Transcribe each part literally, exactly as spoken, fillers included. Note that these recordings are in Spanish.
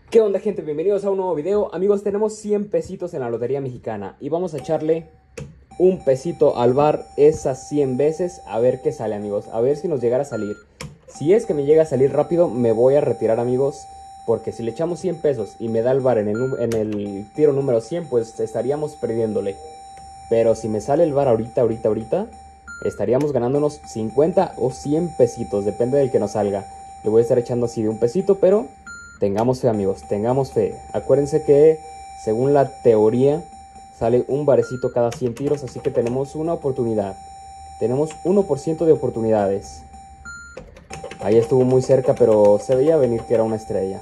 ¿Qué onda, gente? Bienvenidos a un nuevo video. Amigos, tenemos cien pesitos en la Lotería Mexicana y vamos a echarle un pesito al bar esas cien veces a ver qué sale, amigos. A ver si nos llegara a salir. Si es que me llega a salir rápido, me voy a retirar, amigos, porque si le echamos cien pesos y me da el bar en el, en el tiro número cien, pues estaríamos perdiéndole. Pero si me sale el bar ahorita, ahorita, ahorita, estaríamos ganándonos cincuenta o cien pesitos, depende del que nos salga. Le voy a estar echando así de un pesito, pero tengamos fe, amigos, tengamos fe. Acuérdense que, según la teoría, sale un barecito cada cien tiros, así que tenemos una oportunidad. Tenemos uno por ciento de oportunidades. Ahí estuvo muy cerca, pero se veía venir que era una estrella.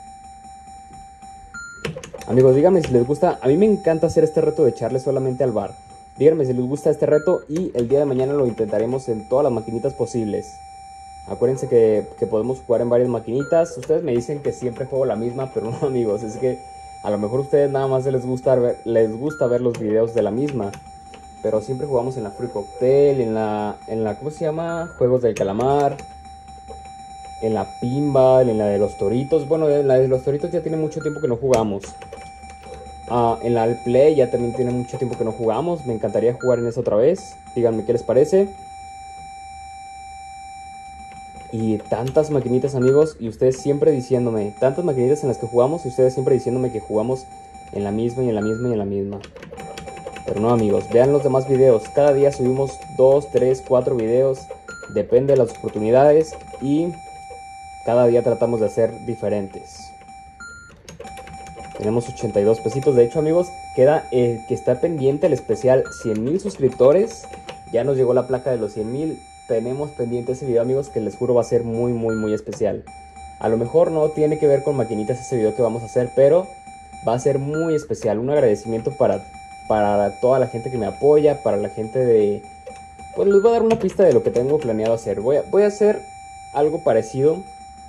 Amigos, díganme si les gusta. A mí me encanta hacer este reto de echarle solamente al bar. Díganme si les gusta este reto y el día de mañana lo intentaremos en todas las maquinitas posibles. Acuérdense que, que podemos jugar en varias maquinitas. Ustedes me dicen que siempre juego la misma, pero no, amigos. Es que a lo mejor a ustedes nada más les gusta ver, les gusta ver los videos de la misma. Pero siempre jugamos en la Free Cocktail, en la, en la, ¿cómo se llama? Juegos del Calamar. En la Pinball, en la de los Toritos. Bueno, en la de los Toritos ya tiene mucho tiempo que no jugamos. Uh, en la Al Play ya también tiene mucho tiempo que no jugamos. Me encantaría jugar en esa otra vez. Díganme qué les parece. Y tantas maquinitas, amigos, y ustedes siempre diciéndome, tantas maquinitas en las que jugamos y ustedes siempre diciéndome que jugamos en la misma y en la misma y en la misma. Pero no, amigos, vean los demás videos. Cada día subimos dos, tres, cuatro videos. Depende de las oportunidades y cada día tratamos de hacer diferentes. Tenemos ochenta y dos pesitos. De hecho, amigos, queda eh, que está pendiente el especial cien mil suscriptores. Ya nos llegó la placa de los cien mil. Tenemos pendiente ese video, amigos, que les juro va a ser muy, muy, muy especial. A lo mejor no tiene que ver con maquinitas ese video que vamos a hacer, pero va a ser muy especial. Un agradecimiento para, para toda la gente que me apoya, para la gente de... Pues les voy a dar una pista de lo que tengo planeado hacer. Voy a, voy a hacer algo parecido.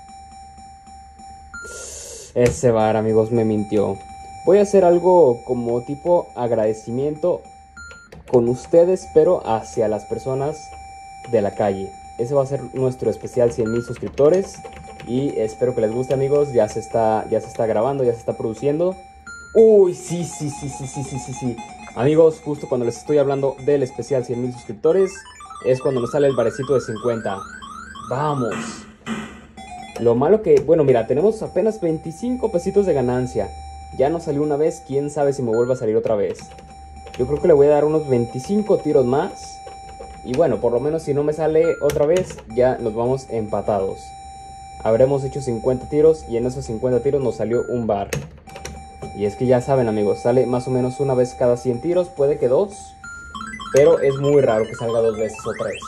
Ese bar, amigos, me mintió. Voy a hacer algo como tipo agradecimiento con ustedes, pero hacia las personas de la calle. Ese va a ser nuestro especial cien mil suscriptores y espero que les guste, amigos. Ya se está, ya se está grabando, ya se está produciendo. Uy, sí, sí, sí, sí, sí, sí, sí, sí. Amigos, justo cuando les estoy hablando del especial cien mil suscriptores es cuando nos sale el barecito de cincuenta. Vamos. Lo malo que, bueno, mira, tenemos apenas veinticinco pesitos de ganancia. Ya nos salió una vez, quién sabe si me vuelve a salir otra vez. Yo creo que le voy a dar unos veinticinco tiros más. Y bueno, por lo menos si no me sale otra vez, ya nos vamos empatados. Habremos hecho cincuenta tiros y en esos cincuenta tiros nos salió un bar. Y es que ya saben, amigos, sale más o menos una vez cada cien tiros, puede que dos. Pero es muy raro que salga dos veces o tres.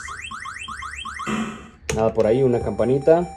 Nada por ahí, una campanita.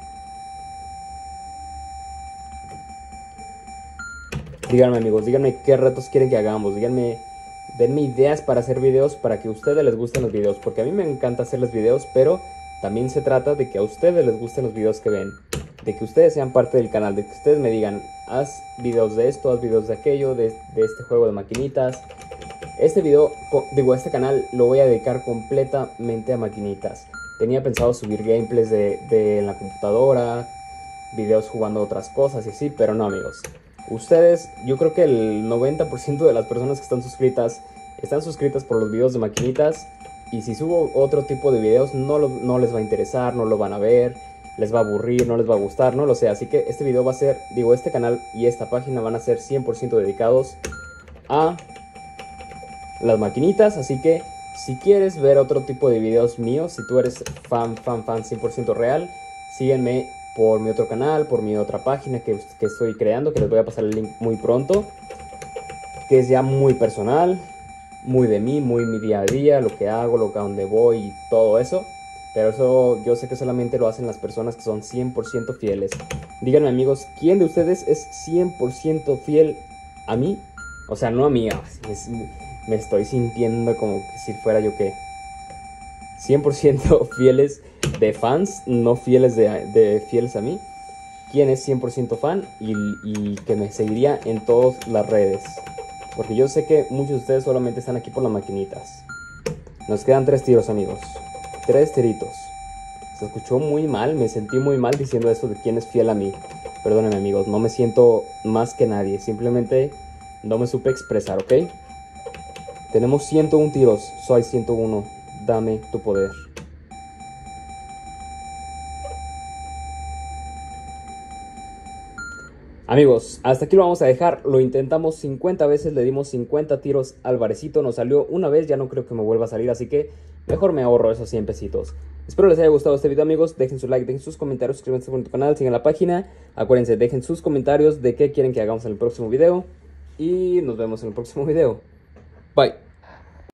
Díganme, amigos, díganme qué retos quieren que hagamos. Díganme, denme ideas para hacer videos para que a ustedes les gusten los videos. Porque a mí me encanta hacerles videos, pero también se trata de que a ustedes les gusten los videos que ven. De que ustedes sean parte del canal, de que ustedes me digan, haz videos de esto, haz videos de aquello, de, de este juego de maquinitas. Este video, digo, este canal lo voy a dedicar completamente a maquinitas. Tenía pensado subir gameplays de, de la computadora, videos jugando otras cosas y así, pero no, amigos. Ustedes, yo creo que el noventa por ciento de las personas que están suscritas están suscritas por los videos de maquinitas. Y si subo otro tipo de videos no, lo, no les va a interesar, no lo van a ver, les va a aburrir, no les va a gustar, no lo sé. Así que este video va a ser, digo, este canal y esta página van a ser cien por ciento dedicados a las maquinitas. Así que si quieres ver otro tipo de videos míos, si tú eres fan, fan, fan cien por ciento real, sígueme por mi otro canal, por mi otra página que, que estoy creando, que les voy a pasar el link muy pronto, que es ya muy personal, muy de mí, muy mi día a día, lo que hago, lo que a dónde voy y todo eso. Pero eso yo sé que solamente lo hacen las personas que son cien por ciento fieles. Díganme, amigos, ¿quién de ustedes es cien por ciento fiel a mí? O sea, no a mí, es, me estoy sintiendo como que si fuera yo que cien por ciento fieles de fans, no fieles de, de fieles a mí. ¿Quién es cien por ciento fan y, y que me seguiría en todas las redes? Porque yo sé que muchos de ustedes solamente están aquí por las maquinitas. Nos quedan tres tiros, amigos. Tres tiritos. Se escuchó muy mal, me sentí muy mal diciendo eso de quién es fiel a mí. Perdónenme amigos, no me siento más que nadie. Simplemente no me supe expresar, ¿ok? Tenemos ciento uno tiros, soy ciento uno. Dame tu poder. Amigos, hasta aquí lo vamos a dejar. Lo intentamos cincuenta veces, le dimos cincuenta tiros al barecito. Nos salió una vez, ya no creo que me vuelva a salir, así que mejor me ahorro esos cien pesitos. Espero les haya gustado este video amigos. Dejen su like, dejen sus comentarios, suscríbanse a nuestro canal, sigan la página. Acuérdense, dejen sus comentarios de qué quieren que hagamos en el próximo video. Y nos vemos en el próximo video. Bye.